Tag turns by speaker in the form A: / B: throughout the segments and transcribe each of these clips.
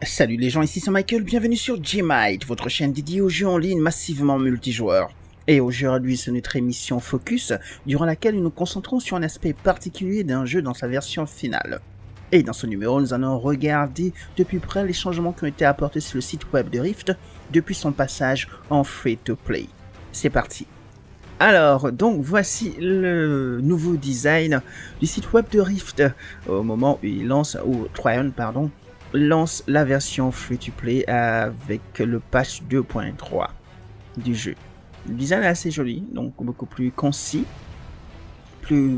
A: Salut les gens, ici c'est Michael, bienvenue sur Gmite, votre chaîne dédiée aux jeux en ligne massivement multijoueurs. Et aujourd'hui c'est notre émission Focus, durant laquelle nous nous concentrons sur un aspect particulier d'un jeu dans sa version finale. Et dans ce numéro, nous allons regarder de plus près les changements qui ont été apportés sur le site web de Rift depuis son passage en free-to-play. C'est parti. Alors, donc voici le nouveau design du site web de Rift au moment où il lance, ou Trion pardon, lance la version free-to-play avec le patch 2.3 du jeu. Le design est assez joli, donc beaucoup plus concis, plus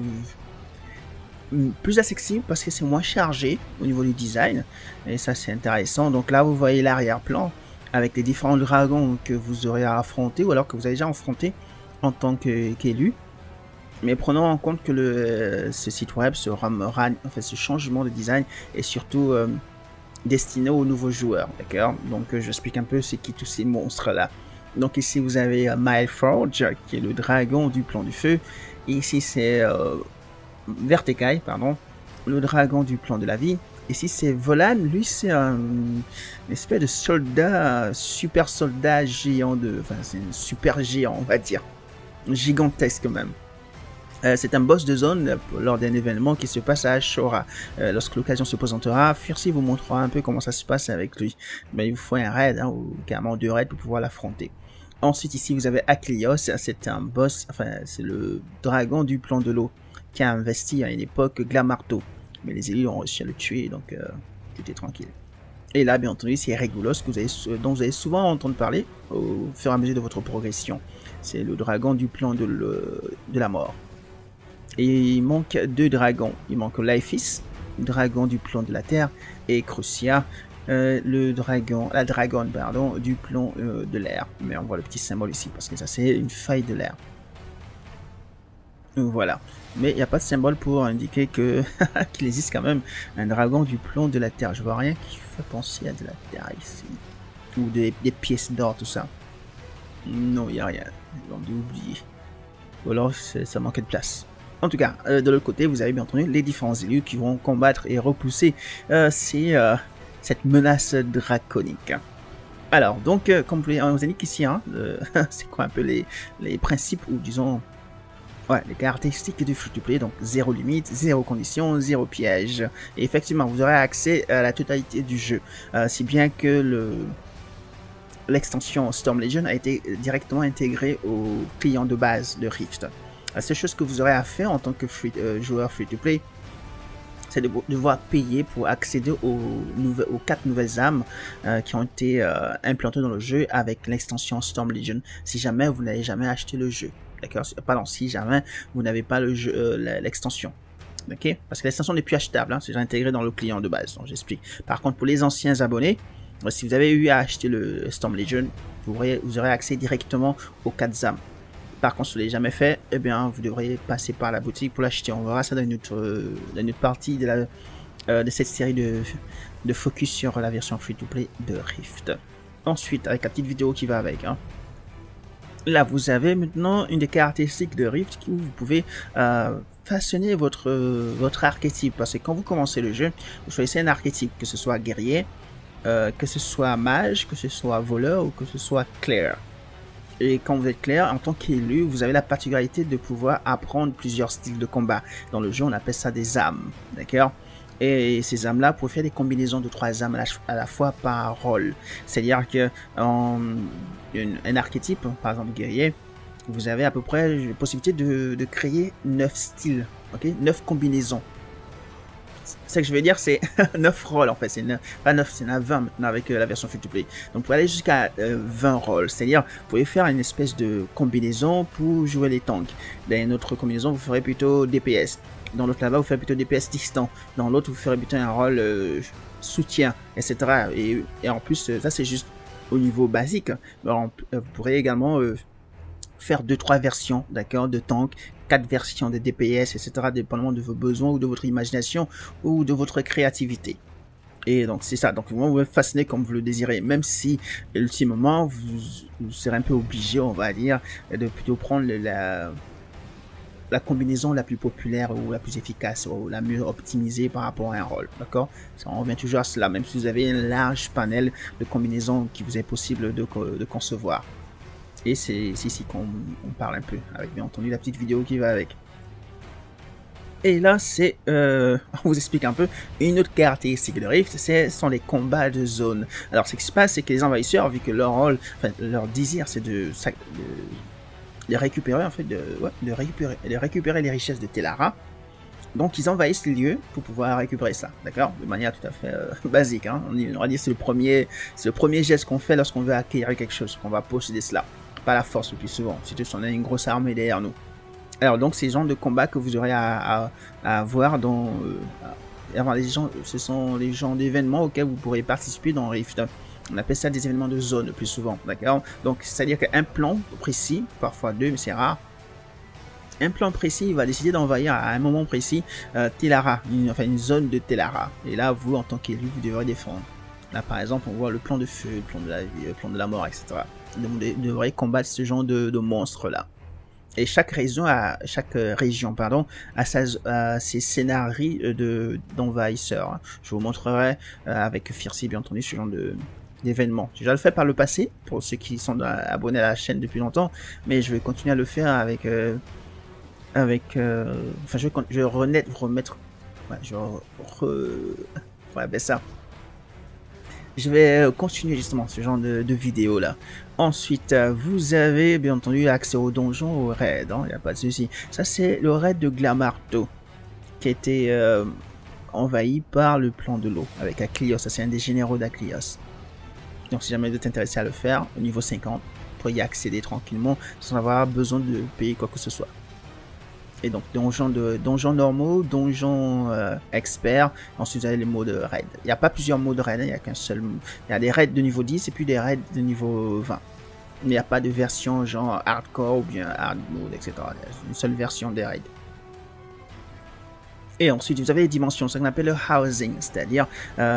A: accessible parce que c'est moins chargé au niveau du design, et ça c'est intéressant. Donc là vous voyez l'arrière-plan avec les différents dragons que vous aurez à affronter ou alors que vous avez déjà affronté en tant qu'élu. Mais prenons en compte que ce site web, ce changement de design est surtout destiné aux nouveaux joueurs, d'accord? Donc j'explique un peu c'est qui tous ces monstres là. Donc ici vous avez Mileforge qui est le dragon du plan du feu, et ici c'est Vertekai, pardon, le dragon du plan de la vie. Ici c'est Volan, lui c'est une espèce de soldat, super soldat géant c'est un super géant on va dire, gigantesque même. C'est un boss de zone lors d'un événement qui se passe à Ashura. Lorsque l'occasion se présentera, Furcy vous montrera un peu comment ça se passe avec lui. Mais il vous faut un raid, ou carrément 2 raids pour pouvoir l'affronter. Ensuite ici vous avez Aklios, c'est un boss, c'est le dragon du plan de l'eau qui a investi à une époque Glamarto. Mais les élus ont réussi à le tuer, donc tout est tranquille. Et là bien entendu c'est Regulos dont vous allez souvent entendre parler au fur et à mesure de votre progression. C'est le dragon du plan de la mort. Et il manque 2 dragons. Il manque Lifis, dragon du plan de la terre, et Crucia, la dragonne du plan de l'air. Mais on voit le petit symbole ici parce que ça c'est une faille de l'air. Voilà. Mais il n'y a pas de symbole pour indiquer que qu'il existe quand même un dragon du plan de la terre. Je vois rien qui fait penser à de la terre ici. Ou des pièces d'or, tout ça. Non, il n'y a rien. J'en ai oublié. Ou alors ça manquait de place. En tout cas, de l'autre côté, vous avez bien entendu les différents élus qui vont combattre et repousser cette menace draconique. Alors, donc, comme vous indique ici, hein, c'est quoi un peu les principes, ou disons, ouais, les caractéristiques du free-to-play, donc 0 limite, 0 condition, 0 piège. Et effectivement, vous aurez accès à la totalité du jeu, si bien que l'extension Storm Legion a été directement intégrée au client de base de Rift. La seule chose que vous aurez à faire en tant que joueur free-to-play, c'est de devoir payer pour accéder aux 4 nouvelles armes qui ont été implantées dans le jeu avec l'extension Storm Legion, si jamais vous n'avez jamais acheté le jeu. D'accord? Pardon, si jamais vous n'avez pas l'extension. Ok? Parce que l'extension n'est plus achetable, hein, c'est déjà intégré dans le client de base, donc j'explique. Par contre, pour les anciens abonnés, si vous avez eu à acheter le Storm Legion, vous aurez accès directement aux 4 armes. Par contre, si vous ne l'avez jamais fait, eh bien, vous devrez passer par la boutique pour l'acheter. On verra ça dans une autre partie de cette série de focus sur la version free-to-play de Rift. Ensuite, avec la petite vidéo qui va avec. Hein. Là, vous avez maintenant une des caractéristiques de Rift où vous pouvez façonner votre archétype. Parce que quand vous commencez le jeu, vous choisissez un archétype, que ce soit guerrier, que ce soit mage, que ce soit voleur ou que ce soit clair. Et quand vous êtes clair, en tant qu'élu, vous avez la particularité de pouvoir apprendre plusieurs styles de combat. Dans le jeu, on appelle ça des âmes, d'accord? Et ces âmes-là, vous pouvez faire des combinaisons de 3 âmes à la fois par rôle. C'est-à-dire que un archétype, par exemple guerrier, vous avez à peu près la possibilité de créer 9 styles, ok? 9 combinaisons. Ce que je veux dire, c'est 9 rôles en fait, pas 9, c'est 20 maintenant avec la version free-to-play. Donc vous pouvez aller jusqu'à 20 rôles, c'est-à-dire vous pouvez faire une espèce de combinaison pour jouer les tanks. Dans une autre combinaison, vous ferez plutôt DPS. Dans l'autre là-bas, vous ferez plutôt DPS distant. Dans l'autre, vous ferez plutôt un rôle soutien, etc. Et en plus, ça c'est juste au niveau basique. Alors, vous pourrez également faire 2-3 versions, d'accord, de tanks, 4 versions de DPS, etc., dépendamment de vos besoins ou de votre imagination ou de votre créativité. Et donc c'est ça, donc vous pouvez façonner comme vous le désirez, même si ultimement vous serez un peu obligé, on va dire, de plutôt prendre la combinaison la plus populaire ou la plus efficace ou la mieux optimisée par rapport à un rôle, d'accord? On revient toujours à cela, même si vous avez un large panel de combinaisons qui vous est possible de concevoir. Et c'est ici qu'on parle un peu, avec bien entendu la petite vidéo qui va avec. Et là, c'est, on vous explique un peu, une autre caractéristique de Rift, ce sont les combats de zone. Alors, ce qui se passe, c'est que les envahisseurs, vu que leur rôle, enfin, leur désir, c'est de récupérer, en fait, de récupérer les richesses de Telara. Donc, ils envahissent les lieux pour pouvoir récupérer ça, d'accord? De manière tout à fait basique, hein. On va dire c'est le premier geste qu'on fait lorsqu'on veut acquérir quelque chose, qu'on va posséder cela. Pas la force le plus souvent, surtout si on a une grosse armée derrière nous. Alors donc ces genres de combats que vous aurez à avoir dans ce sont les genres d'événements auxquels vous pourrez participer dans Rift. On appelle ça des événements de zone le plus souvent, d'accord? Donc c'est à dire qu'un plan précis, parfois deux mais c'est rare, un plan précis va décider d'envahir à un moment précis Telara, une zone de Telara. Et là vous en tant qu'élu vous devrez défendre. Là par exemple on voit le plan de feu, le plan de la vie, le plan de la mort, etc. Donc vous devrez combattre ce genre de monstres là. Et chaque région a ses scénarios d'envahisseurs. Je vous montrerai avec Fircy, bien entendu, ce genre d'événements. J'ai déjà le fait par le passé, pour ceux qui sont abonnés à la chaîne depuis longtemps, mais je vais continuer à le faire avec... enfin, je vais remettre... Ouais, ouais, ben ça. Je vais continuer justement ce genre de vidéo là. Ensuite, vous avez bien entendu accès au donjon, au raid, il n'y a pas de souci. Ça c'est le raid de Glamarto qui a été envahi par le plan de l'eau avec Aklios. Ça c'est un des généraux d'Aklios. Donc si jamais vous êtes intéressé à le faire, au niveau 50, vous pourriez y accéder tranquillement sans avoir besoin de payer quoi que ce soit. Et donc donjons normaux, donjons experts, ensuite vous avez les modes raid. Il n'y a pas plusieurs modes raid, il n'y a qu'un seul. Il y a des raids de niveau 10 et puis des raids de niveau 20. Mais il n'y a pas de version genre hardcore ou bien hard mode, etc. Il y a une seule version des raids. Et ensuite vous avez les dimensions, ce qu'on appelle le housing, c'est-à-dire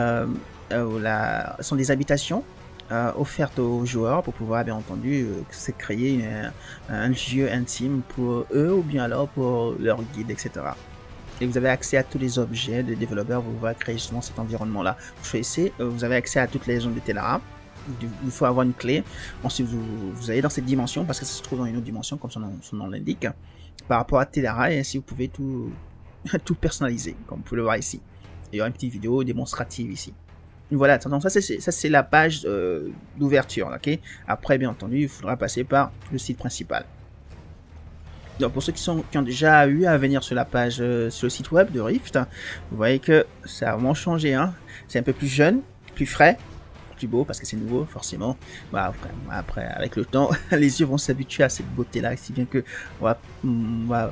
A: sont des habitations offertes aux joueurs pour pouvoir bien entendu se créer un lieu intime pour eux ou bien alors pour leur guide, etc. Et vous avez accès à tous les objets des développeurs pour pouvoir créer justement cet environnement là. Vous choisissez, vous avez accès à toutes les zones de Telara. Il faut avoir une clé. Ensuite vous allez dans cette dimension parce que ça se trouve dans une autre dimension comme son nom l'indique par rapport à Telara, et ainsi vous pouvez tout personnaliser comme vous pouvez le voir ici. Il y aura une petite vidéo démonstrative ici. Voilà, donc ça c'est la page d'ouverture, ok. Après, bien entendu, il faudra passer par le site principal. Donc pour ceux qui ont déjà eu à venir sur la page, sur le site web de Rift, vous voyez que ça a vraiment changé, hein. C'est un peu plus jeune, plus frais, plus beau parce que c'est nouveau, forcément. Bah, après, avec le temps, les yeux vont s'habituer à cette beauté-là, si bien que on va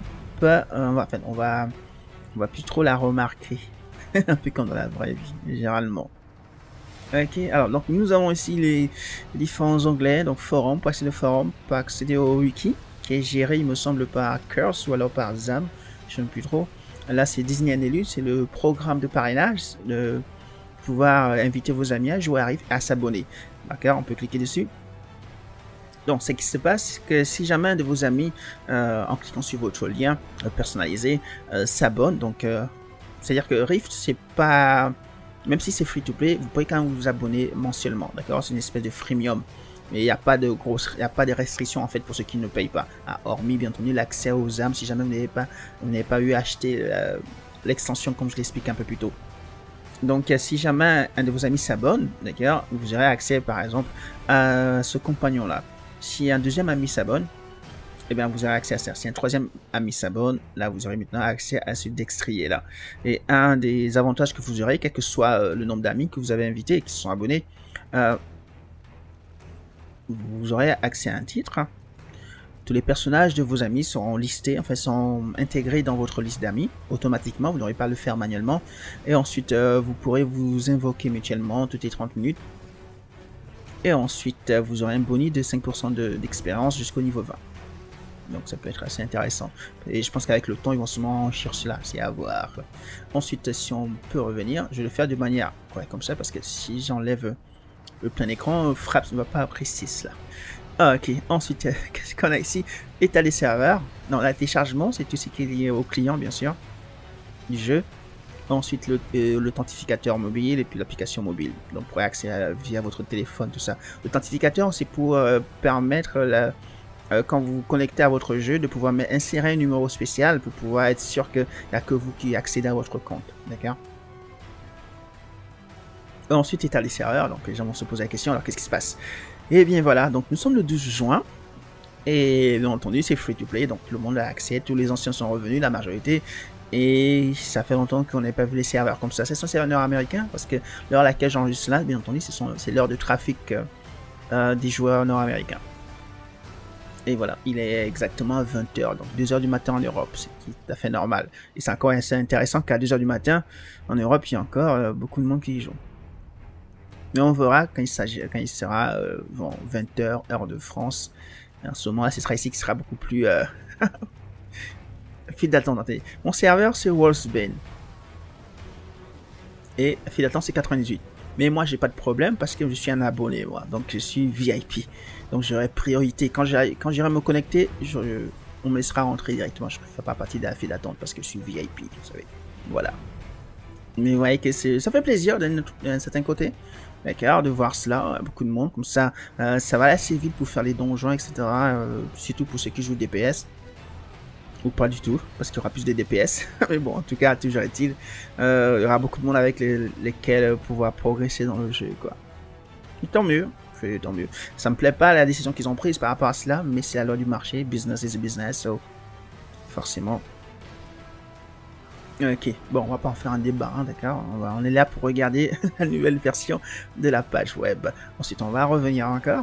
A: plus trop la remarquer, un peu comme dans la vraie vie, généralement. Ok, alors donc nous avons ici les différents onglets, donc forum, pour accéder au forum, pour accéder au wiki, qui est géré il me semble par Curse ou alors par Zam, je ne sais plus trop. Là c'est désigner un élu, c'est le programme de parrainage, de pouvoir inviter vos amis à jouer à Rift, à s'abonner. D'accord, on peut cliquer dessus. Donc ce qui se passe, c'est que si jamais un de vos amis, en cliquant sur votre lien personnalisé, s'abonne, donc c'est-à-dire que Rift c'est pas... Même si c'est free to play, vous pouvez quand même vous abonner mensuellement, d'accord? C'est une espèce de freemium. Mais il n'y a pas de restrictions en fait pour ceux qui ne payent pas. Hormis bien entendu l'accès aux armes si jamais vous n'avez pas eu à acheter l'extension comme je l'explique un peu plus tôt. Donc si jamais un de vos amis s'abonne, d'accord, vous aurez accès par exemple à ce compagnon là. Si un deuxième ami s'abonne, et bien vous aurez accès à ça. Si un troisième ami s'abonne, là vous aurez maintenant accès à ce dextrier là. Et un des avantages que vous aurez, quel que soit le nombre d'amis que vous avez invités et qui se sont abonnés, vous aurez accès à un titre. Tous les personnages de vos amis seront listés, enfin sont intégrés dans votre liste d'amis automatiquement, vous n'aurez pas à le faire manuellement. Et ensuite vous pourrez vous invoquer mutuellement toutes les 30 minutes. Et ensuite vous aurez un bonus de 5% d'expérience jusqu'au niveau 20. Donc ça peut être assez intéressant. Et je pense qu'avec le temps, ils vont sûrement chercher cela, c'est à voir. Ensuite, si on peut revenir, je vais le faire de manière comme ça, parce que si j'enlève le plein écran, Fraps ne va pas apprécier cela. Ah, ok. Ensuite, qu'est-ce qu'on a ici? État des serveurs. Non, le téléchargement, c'est tout ce qui est lié au client, bien sûr, du jeu. Ensuite, l'authentificateur mobile et puis l'application mobile. Donc, pour accéder via votre téléphone, tout ça. L'authentificateur, c'est pour permettre, quand vous vous connectez à votre jeu, de pouvoir insérer un numéro spécial pour pouvoir être sûr qu'il n'y a que vous qui accédez à votre compte. D'accord? Ensuite, état des serveurs. Donc, les gens vont se poser la question, alors qu'est-ce qui se passe? Et bien voilà, donc nous sommes le 12 juin. Et bien entendu, c'est free to play, donc tout le monde a accès, tous les anciens sont revenus, la majorité. Et ça fait longtemps qu'on n'a pas vu les serveurs comme ça. C'est censé être une heure américaine, parce que l'heure à laquelle j'enregistre là, bien entendu, c'est l'heure de trafic des joueurs nord-américains. Et voilà, il est exactement 20h, donc 2h du matin en Europe, c'est tout à fait normal. Et c'est encore assez intéressant qu'à 2h du matin, en Europe, il y a encore beaucoup de monde qui y joue. Mais on verra quand il sera 20h, heure de France. Et en ce moment-là, ce sera ici qui sera beaucoup plus file d'attente. Mon serveur, c'est Wolfsbane. Et file d'attente, c'est 98. Mais moi, j'ai pas de problème parce que je suis un abonné, moi. Donc, je suis VIP. Donc, j'aurai priorité. Quand j'irai me connecter, on me laissera rentrer directement. Je ne ferai pas partie de la file d'attente parce que je suis VIP, vous savez. Voilà. Mais vous voyez que ça fait plaisir d'un certain côté. D'accord, de voir cela, beaucoup de monde, comme ça, ça va assez vite pour faire les donjons, etc. Surtout pour ceux qui jouent DPS. Ou pas du tout, parce qu'il y aura plus de DPS. Mais bon, en tout cas, toujours est-il, il y aura beaucoup de monde avec lesquels pouvoir progresser dans le jeu, quoi. Et tant mieux, tant mieux. Ça me plaît pas la décision qu'ils ont prise par rapport à cela, mais c'est la loi du marché, business is business, so forcément. Ok, bon, on va pas en faire un débat, hein, d'accord, on est là pour regarder la nouvelle version de la page web. Ensuite, on va revenir encore.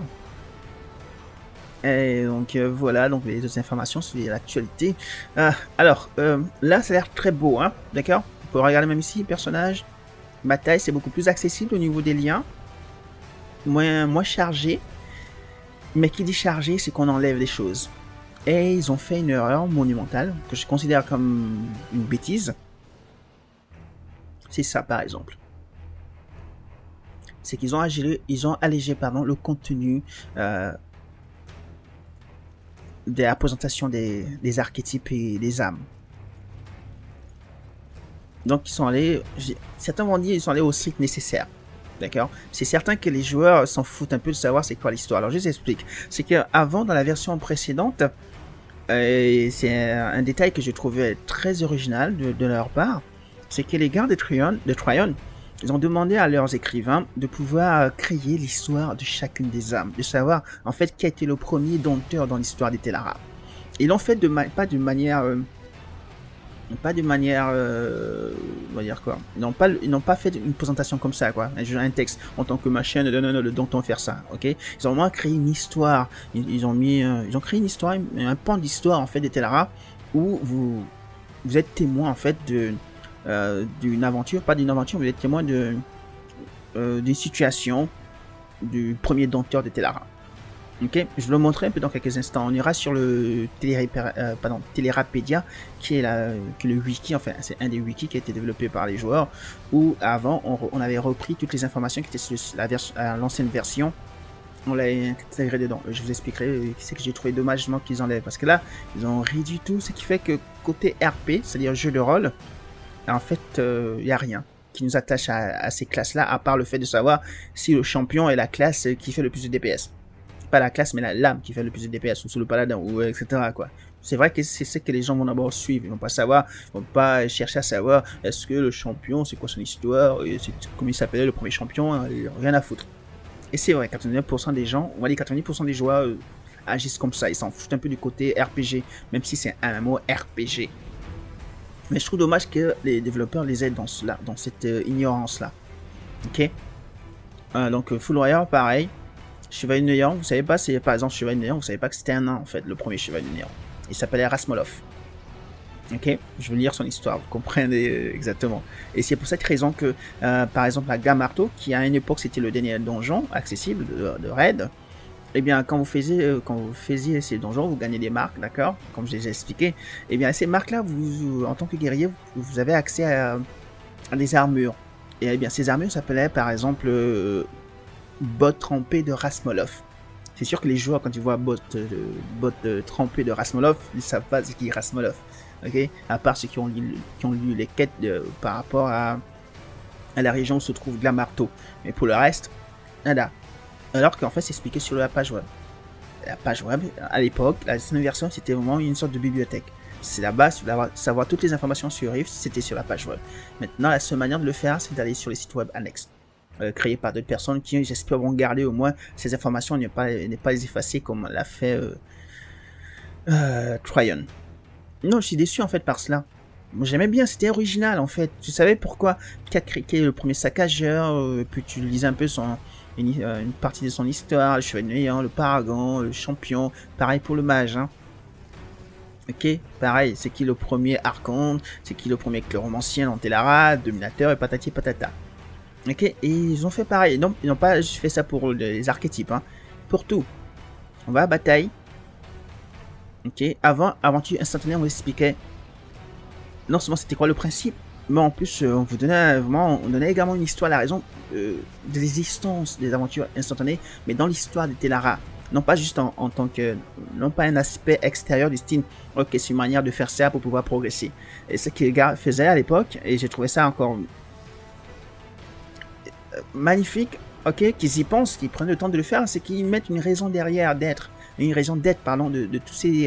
A: Et donc voilà, donc les autres informations sur l'actualité. Alors, là, ça a l'air très beau, hein, d'accord. On peut regarder même ici, personnage, bataille, c'est beaucoup plus accessible au niveau des liens. Moins chargé. Mais qui dit chargé, c'est qu'on enlève des choses. Et ils ont fait une erreur monumentale, que je considère comme une bêtise. C'est ça, par exemple. C'est qu'ils ont allégé pardon, le contenu de la présentation des archétypes et des âmes. Donc, ils sont allés... Certains vont dire qu'ils sont allés au strict nécessaire. D'accord? C'est certain que les joueurs s'en foutent un peu de savoir c'est quoi l'histoire. Alors, je vous explique. C'est qu'avant, dans la version précédente, c'est un détail que je trouvais très original de leur part, c'est que les gardes de Tryon, ils ont demandé à leurs écrivains de pouvoir créer l'histoire de chacune des âmes, de savoir en fait qui a été le premier dompteur dans l'histoire des Tellara. Ils l'ont fait pas de manière, on va dire quoi. Ils n'ont pas fait une présentation comme ça, quoi. Un texte en tant que machin, le dompteur faire ça, ok. Ils ont vraiment créé une histoire. Ils ont créé une histoire, un pan d'histoire en fait des Tellara où vous êtes témoin en fait d'une aventure, pas d'une aventure, vous êtes témoin d'une situation du premier dompteur de Tellara. Ok, je vous le montrerai un peu dans quelques instants. On ira sur le Telerapedia, qui est le wiki, enfin c'est un des wikis qui a été développé par les joueurs, où avant on avait repris toutes les informations qui étaient sur l'ancienne version, on l'a intégré dedans. Je vous expliquerai ce que j'ai trouvé dommage qu'ils enlèvent, parce que là ils ont réduit tout, ce qui fait que côté RP, c'est-à-dire jeu de rôle, en fait il n'y a rien qui nous attache à ces classes-là, à part le fait de savoir si le champion est la classe qui fait le plus de DPS. Pas la classe, mais la lame qui fait le plus de DPS, ou sous le paladin, ou etc. quoi. C'est vrai que c'est ce que les gens vont d'abord suivre. Ils vont pas savoir, ils vont pas chercher à savoir est-ce que le champion, c'est quoi son histoire, comment il s'appelait le premier champion, hein, rien à foutre. Et c'est vrai, 89% des gens, on va dire 90% des joueurs agissent comme ça. Ils s'en foutent un peu du côté RPG, même si c'est un mot RPG. Mais je trouve dommage que les développeurs les aident dans cette ignorance-là. Ok. Donc Full Warrior, pareil. Chevalier de Néant, vous savez pas, c'est par exemple Chevalier de Néant, vous savez pas que c'était un nain en fait, le premier Chevalier de Néant. Il s'appelait Rasmolov. Ok, je vais lire son histoire, vous comprenez exactement. Et c'est pour cette raison que, par exemple, la gamme Marteau, qui à une époque c'était le dernier donjon accessible de raid, eh bien quand vous faisiez ces donjons, vous gagnez des marques, d'accord, comme je les ai expliqué. Eh bien ces marques-là, vous, en tant que guerrier, vous avez accès à des armures. Et eh bien ces armures s'appelaient par exemple bottes trempées de Rasmolov. C'est sûr que les joueurs, quand ils voient bot trempé de Rasmolov, ils savent pas c'est qui est Rasmolov. Ok, à part ceux qui ont lu les quêtes par rapport à la région où se trouve Glamarto. Mais pour le reste, nada. Alors qu'en fait, c'est expliqué sur la page web. La page web, à l'époque, la dernière version, c'était vraiment une sorte de bibliothèque. C'est la base, savoir toutes les informations sur Rift, c'était sur la page web. Maintenant, la seule manière de le faire, c'est d'aller sur les sites web annexes. Créés par d'autres personnes qui, j'espère, vont garder au moins ces informations, ne pas les effacer comme l'a fait Tryon. Non, je suis déçu en fait par cela. J'aimais bien, c'était original en fait. Tu savais pourquoi Cricket est le premier saccageur, puis tu lisais un peu une partie de son histoire, le chevalier, le paragon, le champion. Pareil pour le mage. Hein. Ok, pareil, c'est qui le premier archonte, c'est qui le premier cléromancien dans Tellara, dominateur et patati patata. Ok, et ils ont fait pareil. Non, ils n'ont pas juste fait ça pour les archétypes, hein. Pour tout. On va à bataille. Ok, avant, aventure instantanée, on vous expliquait non seulement c'était quoi le principe, mais en plus on vous donnait également une histoire, la raison de l'existence des aventures instantanées, mais dans l'histoire de Tellara. Non pas juste en tant que, non pas un aspect extérieur du style, ok, c'est une manière de faire ça pour pouvoir progresser. Et ce que les gars faisaient à l'époque, et j'ai trouvé ça encore magnifique, ok, qu'ils y pensent, qu'ils prennent le temps de le faire, c'est qu'ils mettent une raison derrière d'être, pardon, de tous ces...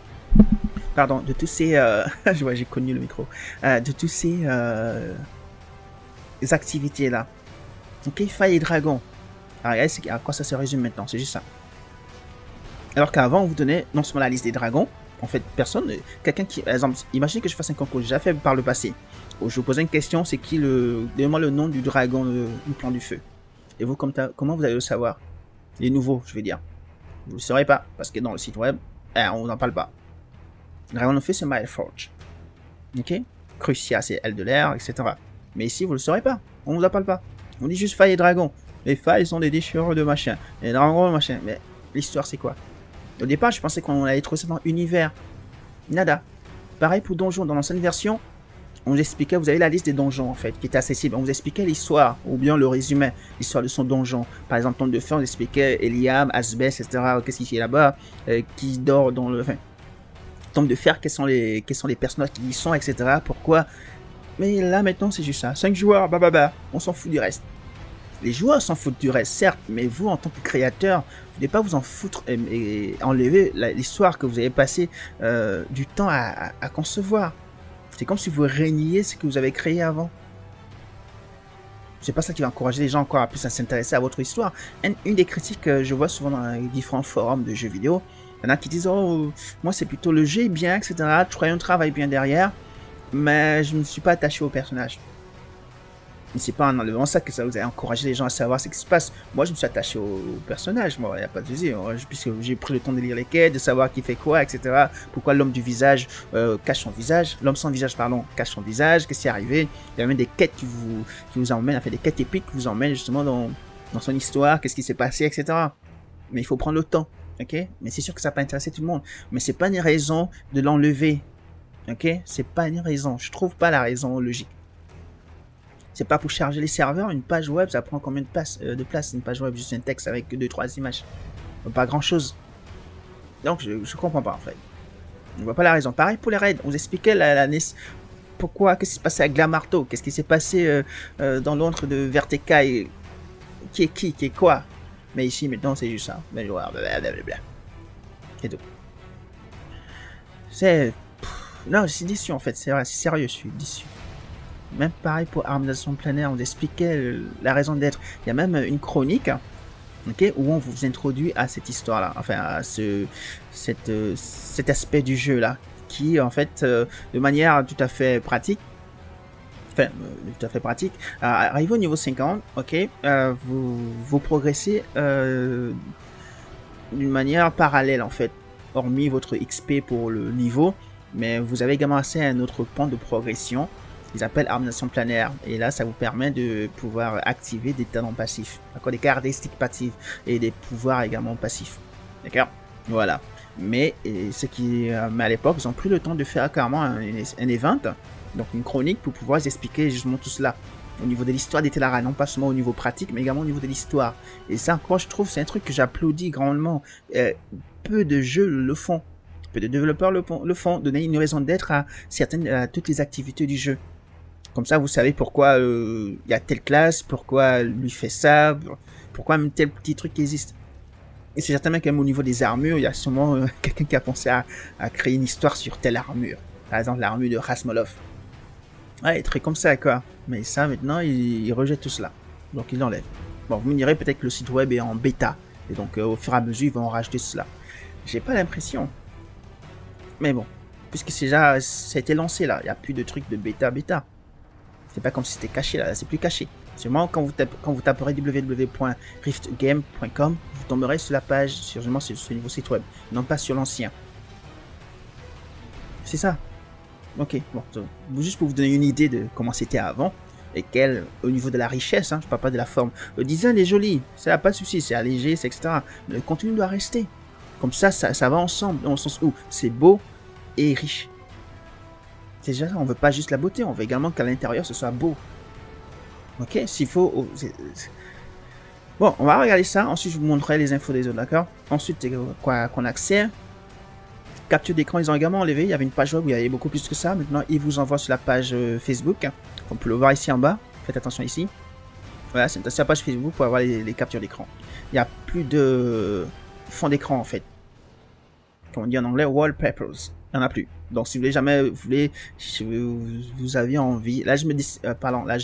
A: j'ai connu le micro. De tous ces activités-là. Ok, faille et dragon. Alors, regardez à quoi ça se résume maintenant, c'est juste ça. Alors qu'avant, on vous donnait non seulement la liste des dragons, en fait, quelqu'un qui, par exemple, imaginez que je fasse un concours, j'ai déjà fait par le passé, où je vous posais une question, c'est qui donnez-moi le nom du dragon du plan du feu. Et vous, comment vous allez le savoir? Les nouveaux, je veux dire. Vous ne le saurez pas, parce que dans le site web, on n'en parle pas. Le dragon de feu, c'est Mileforge. Ok? Crucia, c'est elle de l'air, etc. Mais ici, vous ne le saurez pas. On ne vous en parle pas. On dit juste failles et dragons. Les failles sont des déchireurs de machin. Les dragons, machin. Mais l'histoire, c'est quoi? Au départ, je pensais qu'on allait trouver ça dans l'univers. Nada. Pareil pour donjons. Dans l'ancienne version, on vous expliquait, vous avez la liste des donjons, en fait, qui était accessible. On vous expliquait l'histoire, ou bien le résumé, l'histoire de son donjon. Par exemple, Tombe de Feu, on vous expliquait Eliam, Asbest, etc. Qu'est-ce qu'il fait là-bas, qui dort dans le... Enfin, Tombe de Fer, quels sont les personnages qui y sont, etc. Pourquoi? Mais là, maintenant, c'est juste ça. 5 joueurs, on s'en fout du reste. Les joueurs s'en foutent du reste, certes, mais vous, en tant que créateur, vous ne devez pas vous en foutre et enlever l'histoire que vous avez passé du temps à concevoir. C'est comme si vous régniez ce que vous avez créé avant. C'est pas ça qui va encourager les gens encore à plus à s'intéresser à votre histoire. Une des critiques que je vois souvent dans les différents forums de jeux vidéo, il y en a qui disent « Oh, moi c'est plutôt le jeu est bien, etc. Tryon travaille bien derrière, mais je ne me suis pas attaché au personnage. » Mais c'est pas en enlevant ça que ça vous a encouragé les gens à savoir ce qui se passe. Moi, je me suis attaché au personnage. Moi, il n'y a pas de souci. Puisque j'ai pris le temps de lire les quêtes, de savoir qui fait quoi, etc. Pourquoi l'homme du visage cache son visage. L'homme sans visage, pardon, cache son visage. Qu'est-ce qui est arrivé? Il y a même des quêtes qui vous emmènent, enfin des quêtes épiques qui vous emmènent justement dans son histoire. Qu'est-ce qui s'est passé, etc. Mais il faut prendre le temps. Ok? Mais c'est sûr que ça n'a pas intéressé tout le monde. Mais c'est pas une raison de l'enlever. Ok? C'est pas une raison. Je trouve pas la raison logique. C'est pas pour charger les serveurs, une page web, ça prend combien de place une page web, juste un texte avec 2-3 images. Pas grand chose. Donc je comprends pas en fait. On voit pas la raison. Pareil pour les raids, on vous expliquait la NES. Pourquoi, qu'est-ce qui s'est passé à Glamarto, qu'est-ce qui s'est passé dans l'antre de Vertekai, qui est quoi. Mais ici maintenant c'est juste ça. Mais blablabla. Et tout. C'est... Non, je suis déçu en fait, c'est vrai, c'est sérieux, je suis déçu. Même pareil pour Harmonisation planaire, on expliquait la raison d'être. Il y a même une chronique, okay, où on vous introduit à cette histoire-là, enfin à cet aspect du jeu-là, qui en fait, de manière tout à fait pratique, arrivé au niveau 50, ok, vous progressez d'une manière parallèle en fait, hormis votre XP pour le niveau, mais vous avez également accès à un autre point de progression. Ils appellent harmonisation planaire, et là ça vous permet de pouvoir activer des talents passifs, d'accord, des caractéristiques passives et des pouvoirs également passifs, d'accord, voilà. Mais mais à l'époque ils ont pris le temps de faire carrément un event, donc une chronique pour pouvoir expliquer justement tout cela. au niveau de l'histoire des Tellara, non pas seulement au niveau pratique, mais également au niveau de l'histoire. Et ça, encore, je trouve, c'est un truc que j'applaudis grandement. Peu de jeux le font, peu de développeurs le font, donner une raison d'être à toutes les activités du jeu. Comme ça, vous savez pourquoi il y a telle classe, pourquoi lui fait ça, pourquoi même tel petit truc existe. Et c'est certainement qu'au niveau des armures, il y a sûrement quelqu'un qui a pensé à créer une histoire sur telle armure. Par exemple, l'armure de Rasmolov. Ouais, très comme ça, quoi. Mais ça, maintenant, il rejette tout cela. Donc, il l'enlève. Bon, vous me direz peut-être que le site web est en bêta. Et donc, au fur et à mesure, ils vont en rajouter cela. J'ai pas l'impression. Mais bon. Puisque c'est déjà, ça a été lancé, là. Il n'y a plus de trucs de bêta. C'est pas comme si c'était caché, là. C'est plus caché. Seulement, quand vous taperez www.riftgame.com, vous tomberez sur la page, sur ce nouveau site web. Non pas sur l'ancien. C'est ça. Ok, bon, juste pour vous donner une idée de comment c'était avant, et au niveau de la richesse, hein, je parle pas de la forme. Le design est joli, ça n'a pas de souci, c'est allégé, c'est etc. Mais le contenu doit rester. Comme ça va ensemble, dans le sens où c'est beau et riche. C'est déjà ça, on veut pas juste la beauté, on veut également qu'à l'intérieur ce soit beau. Ok, s'il faut... Bon, on va regarder ça, ensuite je vous montrerai les infos des autres, d'accord? Ensuite, quoi qu'on accède. Capture d'écran, ils ont également enlevé. Il y avait une page web où il y avait beaucoup plus que ça. Maintenant, ils vous envoient sur la page Facebook. On peut le voir ici en bas. Faites attention ici. Voilà, c'est la page Facebook pour avoir les captures d'écran. Il n'y a plus de fond d'écran en fait. Comme on dit en anglais, wallpapers. Il n'y en a plus. Donc, si vous voulez jamais, vous aviez envie. Là, je me dis, pardon, là,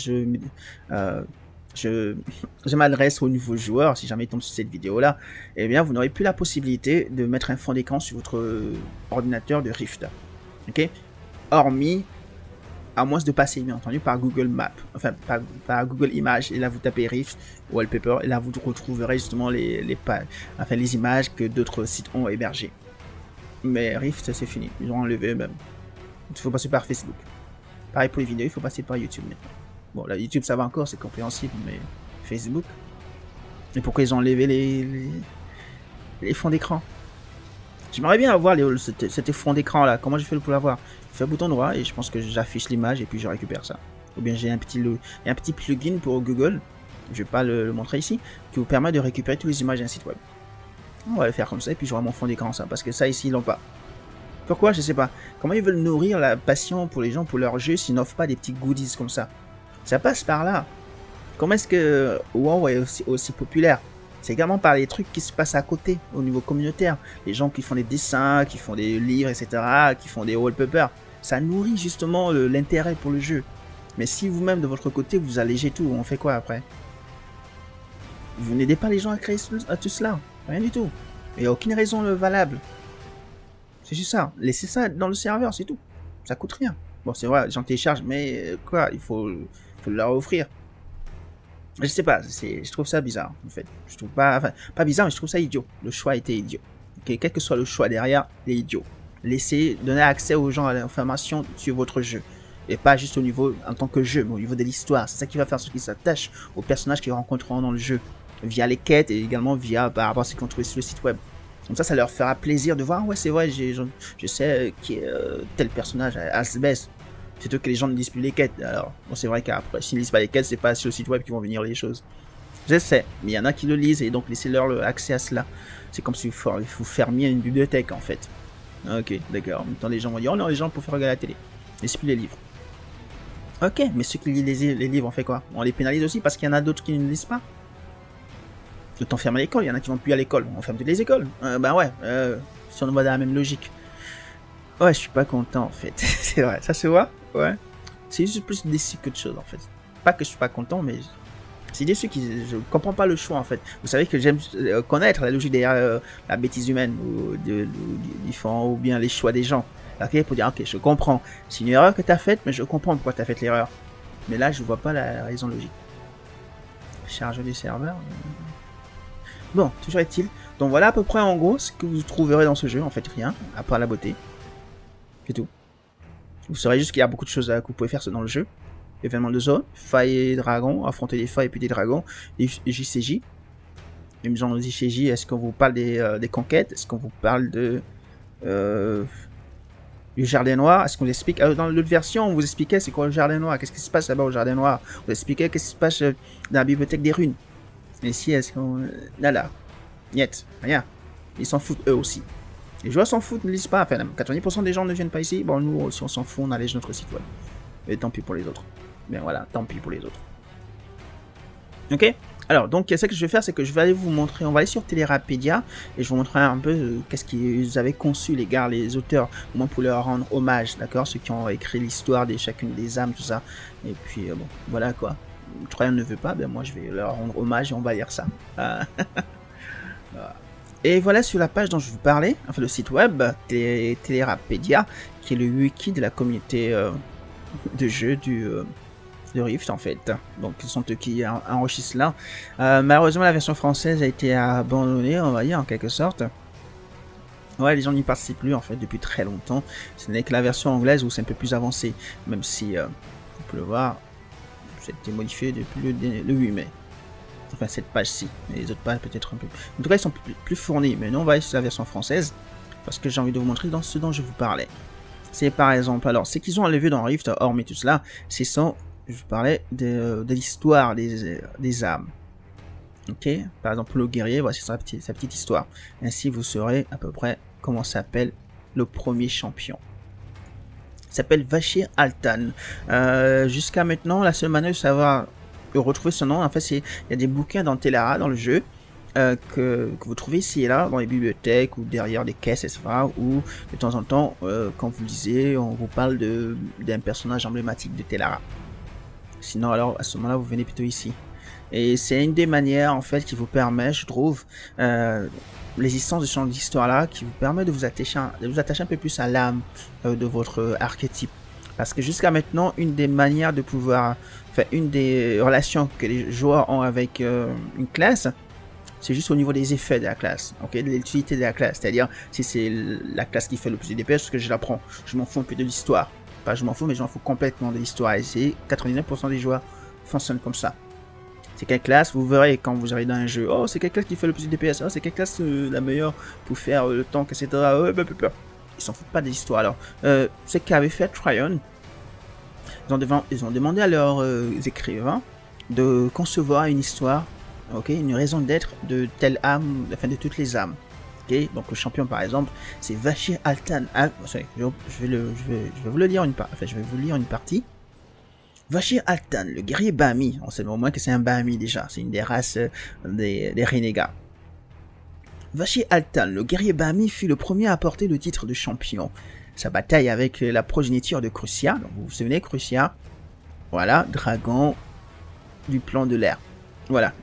A: je m'adresse aux nouveaux joueurs, si jamais ils tombent sur cette vidéo-là, eh bien, vous n'aurez plus la possibilité de mettre un fond d'écran sur votre ordinateur de Rift. Ok? Hormis, à moins de passer, bien entendu, par Google Maps, enfin, par Google Images, et là, vous tapez Rift, Wallpaper, et là, vous retrouverez justement les images que d'autres sites ont hébergées. Mais Rift, c'est fini. Ils ont enlevé eux-mêmes. Il faut passer par Facebook. Pareil pour les vidéos, il faut passer par YouTube maintenant. Bon, là, YouTube, ça va encore, c'est compréhensible, mais Facebook. Et pourquoi ils ont enlevé les fonds d'écran? J'aimerais bien avoir cet fond d'écran là. Comment je fais pour l'avoir? Je fais un bouton droit et je pense que j'affiche l'image et puis je récupère ça. Ou bien j'ai un petit plugin pour Google, je vais pas le montrer ici, qui vous permet de récupérer toutes les images d'un site web. On va le faire comme ça et puis j'aurai mon fond d'écran, ça, parce que ça ici ils l'ont pas. Pourquoi? Je sais pas. Comment ils veulent nourrir la passion pour les gens pour leur jeu s'ils n'offrent pas des petits goodies comme ça? Ça passe par là. Comment est-ce que WoW est aussi populaire? C'est également par les trucs qui se passent à côté, au niveau communautaire. Les gens qui font des dessins, qui font des livres, etc., qui font des wallpapers. Ça nourrit justement l'intérêt pour le jeu. Mais si vous-même, de votre côté, vous allégez tout, on fait quoi après? Vous n'aidez pas les gens à créer tout cela. Rien du tout. Il n'y a aucune raison valable. C'est juste ça. Laissez ça dans le serveur, c'est tout. Ça coûte rien. Bon, c'est vrai, j'en télécharge, mais quoi, il faut leur offrir. Je sais pas, je trouve ça bizarre, en fait. Je trouve pas, enfin, pas bizarre, mais je trouve ça idiot. Le choix était idiot. Okay, quel que soit le choix derrière, il est idiot. Laissez, donner accès aux gens à l'information sur votre jeu. Et pas juste au niveau, en tant que jeu, mais au niveau de l'histoire. C'est ça qui va faire ce qui s'attache aux personnages qu'ils rencontreront dans le jeu. Via les quêtes et également par rapport à ce qu'ils ont trouvé sur le site web. Comme ça leur fera plaisir de voir, ouais, c'est vrai, je sais qui est tel personnage, Asbest. Plutôt que les gens ne lisent plus les quêtes. Alors, bon, c'est vrai qu'après, s'ils ne lisent pas les quêtes, c'est pas sur le site web qu'ils vont venir les choses. Je sais, mais il y en a qui le lisent et donc laissez-leur accès à cela. C'est comme si vous fermiez une bibliothèque en fait. Ok, d'accord. En même temps, les gens vont dire, oh non, les gens pour faire regarder la télé. Laissez plus les livres. Ok, mais ceux qui lisent les livres, on fait quoi? On les pénalise aussi parce qu'il y en a d'autres qui ne lisent pas. Autant fermer l'école, il y en a qui vont plus à l'école. On ferme toutes les écoles. Ben ouais, si on va dans la même logique. Ouais, je suis pas content en fait. C'est vrai, ça se voit. Ouais. C'est juste plus déçu que de choses en fait. Pas que je suis pas content, mais c'est déçu que je comprends pas le choix en fait. Vous savez que j'aime connaître la logique derrière la bêtise humaine ou bien les choix des gens. Ok, pour dire ok, je comprends. C'est une erreur que tu as faite, mais je comprends pourquoi tu as fait l'erreur. Mais là, je vois pas la raison logique. Charge des serveurs. Bon, toujours est-il. Donc voilà à peu près en gros ce que vous trouverez dans ce jeu. En fait, rien, à part la beauté. C'est tout. Vous saurez juste qu'il y a beaucoup de choses que vous pouvez faire dans le jeu. Événements de zone, failles et dragons, affronter des failles et puis des dragons, et JCJ. Même genre de JCJ, est-ce qu'on vous parle des conquêtes? Est-ce qu'on vous parle de... Le jardin noir, est-ce qu'on vous explique dans l'autre version, on vous expliquait c'est quoi le jardin noir, qu'est-ce qui se passe là-bas au jardin noir. On vous expliquait qu'est-ce qui se passe dans la bibliothèque des runes. Mais ici, est-ce qu'on... Là, niet, rien. Ils s'en foutent eux aussi. Les joueurs s'en foutent, ne lisent pas. Enfin, 90% des gens ne viennent pas ici. Bon, nous aussi, on s'en fout, on allège notre site web. Et tant pis pour les autres. Mais voilà, tant pis pour les autres. Ok. Alors, donc, ce que je vais faire, c'est que je vais aller vous montrer, on va aller sur Telerapedia, et je vous montrerai un peu qu'est-ce qu'ils avaient conçu, les gars, les auteurs, au moins pour leur rendre hommage, d'accord, ceux qui ont écrit l'histoire de chacune des âmes, tout ça. Et puis, bon, voilà, quoi. Troyan ne veut pas, ben moi, je vais leur rendre hommage, et on va lire ça. Et voilà sur la page dont je vous parlais, enfin le site web, Telerapedia, qui est le wiki de la communauté de jeux de Rift en fait. Donc ce sont eux qui enrichissent là. Malheureusement la version française a été abandonnée, on va dire en quelque sorte. Ouais, les gens n'y participent plus en fait depuis très longtemps. Ce n'est que la version anglaise où c'est un peu plus avancé, même si vous pouvez le voir, ça a été modifié depuis le 8 mai. Enfin cette page-ci, mais les autres pages peut-être un peu... En tout cas ils sont plus fournis, mais nous on va aller sur la version française, parce que j'ai envie de vous montrer dans ce dont je vous parlais. C'est par exemple, alors ce qu'ils ont enlevé dans Rift, hormis tout cela, c'est ça, je vous parlais de l'histoire des âmes. Ok, par exemple le guerrier, voici sa petite histoire. Ainsi vous saurez à peu près comment s'appelle le premier champion. Il s'appelle Vashir Altan. Jusqu'à maintenant, la seule manière de savoir... retrouver son nom, en fait, il y a des bouquins dans Telara, dans le jeu, que vous trouvez ici et là, dans les bibliothèques ou derrière des caisses, etc. Ou de temps en temps, quand vous lisez, on vous parle d'un personnage emblématique de Telara. Sinon, alors, à ce moment-là, vous venez plutôt ici. Et c'est une des manières, en fait, qui vous permet, je trouve, l'existence de ce genre d'histoire-là, qui vous permet de vous attacher un peu plus à l'âme de votre archétype. Parce que jusqu'à maintenant, une des manières de pouvoir... Enfin, une des relations que les joueurs ont avec une classe, c'est juste au niveau des effets de la classe, ok, de l'utilité de la classe. C'est-à-dire, si c'est la classe qui fait le plus de DPS, ce que je l'apprends, je m'en fous un peu de l'histoire. Pas je m'en fous, mais je m'en fous complètement de l'histoire. Et c'est 99% des joueurs fonctionnent comme ça. C'est quelle classe, vous verrez quand vous arrivez dans un jeu, oh, c'est quelle classe qui fait le plus de DPS, oh, c'est quelle classe la meilleure pour faire le tank, etc. Ils s'en foutent pas de l'histoire. Alors, ce qu'avait fait Tryon, ils ont demandé à leurs écrivains de concevoir une histoire, ok, une raison d'être de telle âme, enfin de toutes les âmes. Okay, donc le champion par exemple, c'est Vashir Altan. Je vais vous le lire je vais vous lire une partie. Vashir Altan, le guerrier Bahmi. On sait au moins que c'est un Bahmi déjà, c'est une des races des renégats. Vashir Altan, le guerrier Bahmi, fut le premier à porter le titre de champion. Sa bataille avec la progéniture de Crucia, donc vous vous souvenez, Crucia, voilà, dragon du plan de l'air, voilà,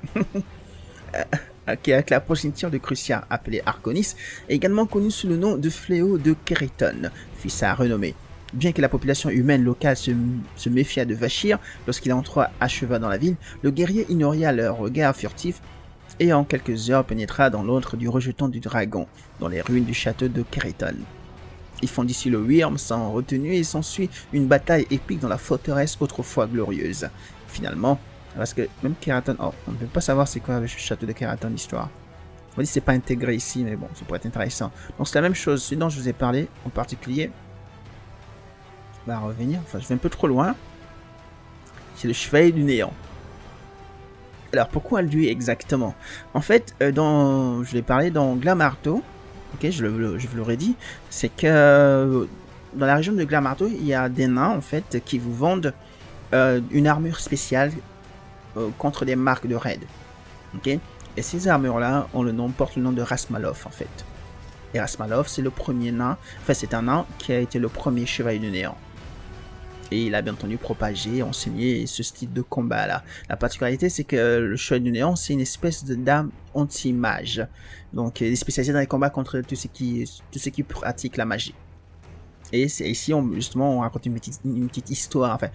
A: avec la progéniture de Crucia, appelée Arconis, est également connu sous le nom de Fléau de Kéréton, fut sa renommée. Bien que la population humaine locale se méfiât de Vashir lorsqu'il entra à cheval dans la ville, le guerrier ignorait leur regard furtif et en quelques heures pénétra dans l'antre du rejeton du dragon, dans les ruines du château de Kéréton. Ils font d'ici le Wyrm sans retenue et s'ensuit une bataille épique dans la forteresse autrefois glorieuse. Finalement, parce que même Kéréton, on ne peut pas savoir c'est quoi le château de Kéréton l'histoire. On dit c'est pas intégré ici, mais bon, ça pourrait être intéressant. Donc c'est la même chose, celui dont je vous ai parlé en particulier va revenir, enfin je vais un peu trop loin. C'est le Chevalier du Néant. Alors pourquoi lui exactement? En fait, je l'ai parlé dans Glamarto. Ok, je vous l'aurais dit, c'est que dans la région de Glamarto, il y a des nains en fait qui vous vendent une armure spéciale contre des marques de raid. Ok, et ces armures-là portent le nom de Rasmalov en fait. Et Rasmalov, c'est le premier nain, enfin c'est un nain qui a été le premier chevalier du néant. Et il a bien entendu propagé, enseigné ce style de combat là. La particularité c'est que le chevalier du néant c'est une espèce d'âme anti-mage. Donc il est spécialisé dans les combats contre tous ceux qui pratiquent la magie. Et ici justement on raconte une petite histoire, enfin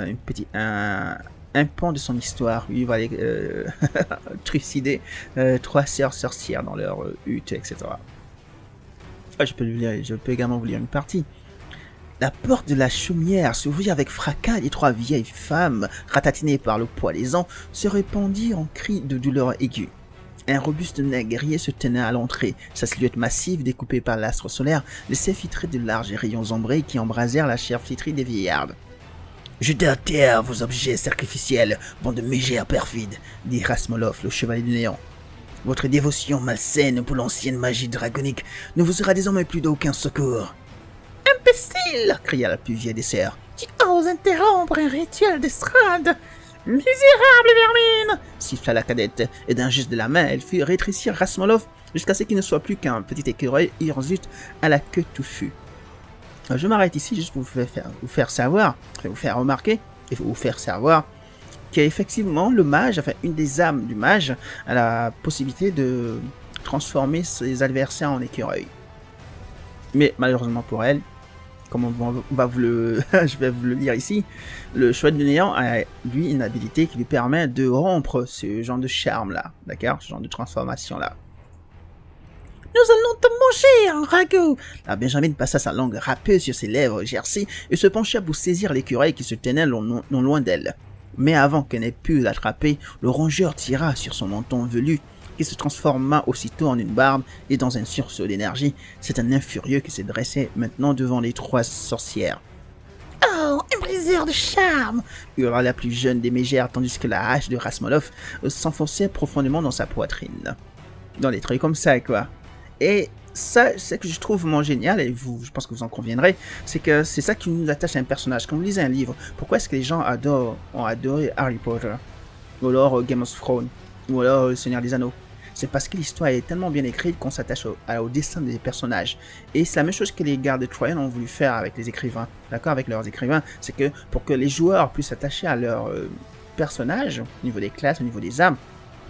A: un pan de son histoire. Il va aller trucider 3 sœurs sorcières dans leur hutte, etc. Je peux également vous lire une partie. La porte de la chaumière s'ouvrit avec fracas et 3 vieilles femmes, ratatinées par le poids des ans, se répandirent en cris de douleur aiguë. Un robuste nain guerrier se tenait à l'entrée, sa silhouette massive découpée par l'astre solaire laissait filtrer de larges rayons ambrés qui embrasèrent la chair flétrie des vieillards. « Jetez à terre vos objets sacrificiels, bande de mégères perfides, dit Rasmolov, le chevalier du néant. Votre dévotion malsaine pour l'ancienne magie draconique ne vous sera désormais plus d'aucun secours. »« Imbécile !» cria la plus vieille des sœurs. « Tu oses interrompre un rituel d'estrade !»« Misérable vermine !» siffla la cadette, et d'un geste de la main, elle fit rétrécir Rasmolov jusqu'à ce qu'il ne soit plus qu'un petit écureuil hirsute à la queue touffue. Je m'arrête ici juste pour vous faire savoir, vous faire remarquer, et vous faire savoir qu'effectivement le mage, enfin une des âmes du mage, a la possibilité de transformer ses adversaires en écureuils. Mais malheureusement pour elle, comme on va vous le, je vais vous le lire ici, le chevalier du néant a lui une habilité qui lui permet de rompre ce genre de charme là, d'accord, ce genre de transformation là. Nous allons te manger, un ragoût. La Benjamin passa sa langue râpeuse sur ses lèvres gercées et se pencha pour saisir l'écureuil qui se tenait non loin d'elle. Mais avant qu'elle n'ait pu l'attraper, le rongeur tira sur son menton velu, qui se transforma aussitôt en une barbe et dans un sursaut d'énergie. C'est un nain furieux qui se dressait maintenant devant les trois sorcières. « Oh, un briseur de charme !» hurla la plus jeune des mégères, tandis que la hache de Rasmolov s'enfonçait profondément dans sa poitrine. Dans des trucs comme ça, quoi. Et ça, c'est que je trouve vraiment génial, et je pense que vous en conviendrez, c'est que c'est ça qui nous attache à un personnage. Quand vous lisez un livre, pourquoi est-ce que les gens ont adoré Harry Potter, ou alors Game of Thrones, ou alors Le Seigneur des Anneaux? C'est parce que l'histoire est tellement bien écrite qu'on s'attache au destin des personnages. Et c'est la même chose que les gardes de Troyenne ont voulu faire avec les écrivains, d'accord, avec leurs écrivains, c'est que pour que les joueurs puissent s'attacher à leurs personnages, au niveau des classes, au niveau des âmes,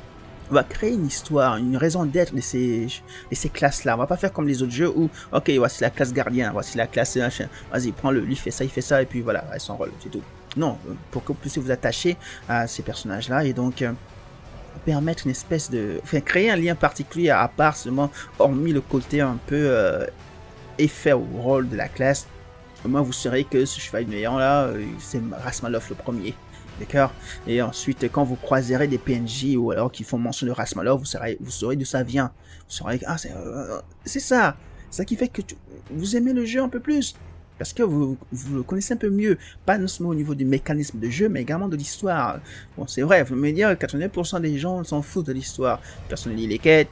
A: on va créer une histoire, une raison d'être de ces classes-là. On va pas faire comme les autres jeux où, ok, voici la classe gardien, voici la classe machin. Vas-y, prends-le, lui fait ça, et puis voilà, elle s'enrôle, c'est tout. Non, pour que vous puissiez vous attacher à ces personnages-là, et donc permettre une espèce de... Enfin, créer un lien particulier à part seulement, hormis le côté un peu effet au rôle de la classe. Au moins, vous saurez que ce chevalier néant-là, c'est Rasmolov le premier. D'accord. Et ensuite, quand vous croiserez des PNJ ou alors qui font mention de Rasmolov, vous saurez d'où ça vient. Vous saurez que c'est ça. C'est ça qui fait que vous aimez le jeu un peu plus. Parce que vous le connaissez un peu mieux. Pas seulement au niveau du mécanisme de jeu, mais également de l'histoire. Bon, c'est vrai, vous me dire, 89% des gens s'en foutent de l'histoire. Personne ne lit les quêtes.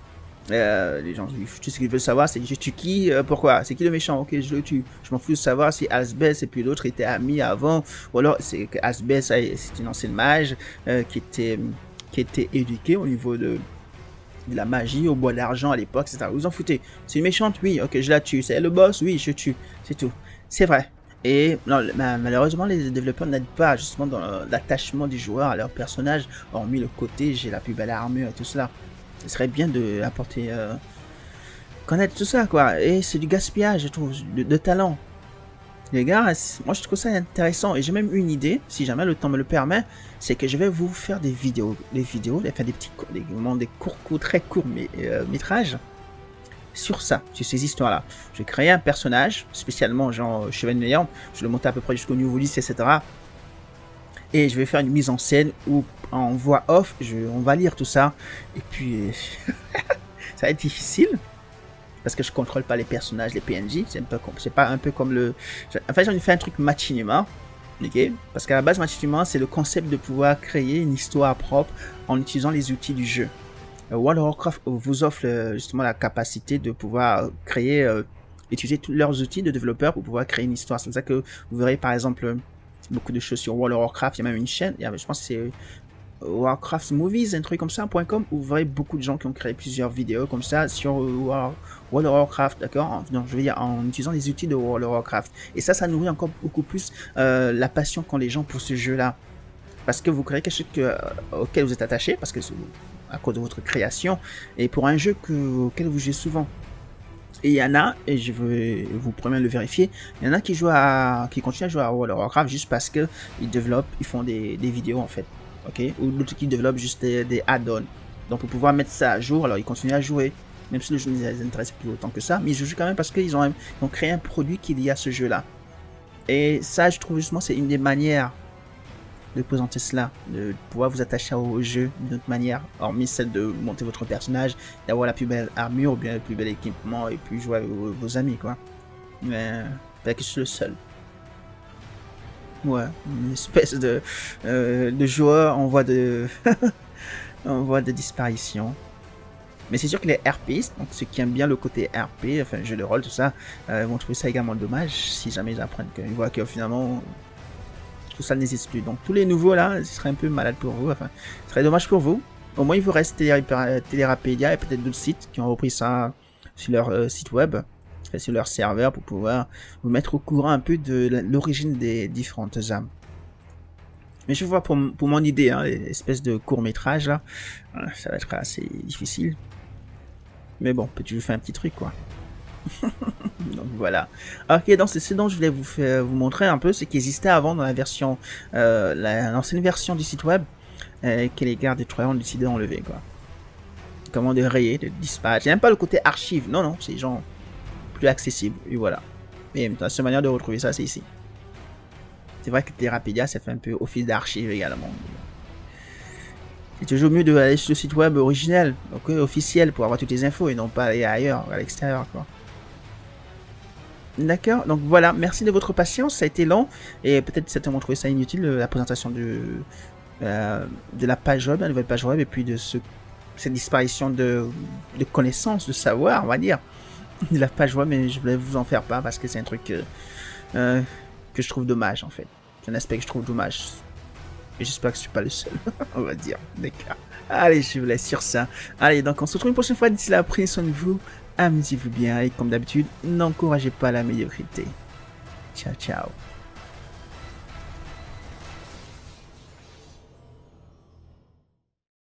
A: Les gens, tout ce qu'ils veulent savoir, c'est je tue qui, pourquoi, c'est qui le méchant, ok, je le tue. Je m'en fous de savoir si Asbest et puis l'autre étaient amis avant, ou alors c'est que Asbest, c'est une ancienne mage qui était éduquée au niveau de la magie, au bois d'argent à l'époque, etc. Vous en foutez. C'est une méchante, oui, ok, je la tue. C'est le boss, oui, je tue. C'est tout. C'est vrai. Et non, malheureusement, les développeurs n'aident pas justement dans l'attachement du joueur à leur personnage, hormis le côté j'ai la plus belle armure et tout cela. Ce serait bien de apporter, connaître tout ça, quoi. Et c'est du gaspillage, je trouve, de talent. Les gars, moi je trouve ça intéressant. Et j'ai même une idée, si jamais le temps me le permet, c'est que je vais vous faire des vidéos, faire des petits, des courts, très courts métrages sur ça, sur ces histoires-là. Je vais créer un personnage, spécialement genre chevalier néant. Je vais le monter à peu près jusqu'au niveau 10, etc. Et je vais faire une mise en scène où en voix off, on va lire tout ça. Et puis, ça va être difficile. Parce que je contrôle pas les personnages, les PNJ. C'est pas un peu comme le... Enfin, j'en ai fait un truc machinima. Ok. Parce qu'à la base, machinima, c'est le concept de pouvoir créer une histoire propre en utilisant les outils du jeu. World of Warcraft vous offre justement la capacité de pouvoir créer, utiliser tous leurs outils de développeurs pour pouvoir créer une histoire. C'est comme ça que vous verrez par exemple beaucoup de choses sur World of Warcraft. Il y a même une chaîne, je pense que c'est Warcraft Movies, un truc comme ça, .com, où vous verrez beaucoup de gens qui ont créé plusieurs vidéos comme ça sur World of Warcraft, d'accord, je veux dire en utilisant les outils de World of Warcraft. Et ça nourrit encore beaucoup plus la passion qu'ont les gens pour ce jeu-là. Parce que vous créez quelque chose auquel vous êtes attaché, parce que à cause de votre création, et pour un jeu auquel vous jouez souvent. Et il y en a, et je veux vous promets de le vérifier, il y en a qui continuent à jouer à World of Warcraft juste parce que ils font des vidéos en fait, ok, ou d'autres qui développent juste des add-ons. Donc pour pouvoir mettre ça à jour, alors ils continuent à jouer, même si le jeu ne les intéresse plus autant que ça, mais ils jouent quand même parce qu'ils ont créé un produit qui est lié à ce jeu-là. Et ça, je trouve justement, c'est une des manières de présenter cela, de pouvoir vous attacher au jeu d'une autre manière, hormis celle de monter votre personnage, d'avoir la plus belle armure ou bien le plus bel équipement et puis jouer avec vos amis, quoi. Mais peut-être que je suis le seul. Ouais, une espèce de joueur en voie de en voie de disparition. Mais c'est sûr que les RPistes, donc ceux qui aiment bien le côté RP, enfin jeu de rôle, tout ça, vont trouver ça également dommage si jamais ils apprennent qu'ils voient que finalement tout ça n'existe plus. Donc tous les nouveaux là, ce serait un peu malade pour vous, enfin, ce serait dommage pour vous. Au moins il vous reste Télérapédia et peut-être d'autres sites qui ont repris ça sur leur site web, sur leur serveur pour pouvoir vous mettre au courant un peu de l'origine des différentes âmes. Mais je vois pour mon idée, hein, l'espèce de court-métrage là, ça va être assez difficile. Mais bon, peux-tu lui faire un petit truc quoi. Donc voilà. Ok, donc c'est ce dont je voulais vous montrer un peu, ce qui existait avant dans la version, l'ancienne version du site web, que les gardes détruits ont décidé d'enlever quoi. Comment de rayer, de dispatch. J'aime pas le côté archive, non, c'est genre plus accessible, et voilà. Et la seule manière de retrouver ça, c'est ici. C'est vrai que Thérapedia, ça fait un peu office d'archive également. C'est toujours mieux d'aller sur le site web originel, donc officiel, pour avoir toutes les infos et non pas aller ailleurs, à l'extérieur, quoi. D'accord, donc voilà, merci de votre patience, ça a été long, et peut-être certainement trouvé ça inutile, la présentation de la page web, la nouvelle page web, et puis de cette disparition de connaissances, de savoir, on va dire, de la page web, mais je voulais vous en faire part parce que c'est un truc que je trouve dommage, en fait. C'est un aspect que je trouve dommage. Et j'espère que je suis pas le seul, on va dire. D'accord. Allez, je vous laisse sur ça. Allez, donc on se retrouve une prochaine fois. D'ici là, prenez soin de vous. Amusez-vous bien. Et comme d'habitude, n'encouragez pas la médiocrité. Ciao, ciao.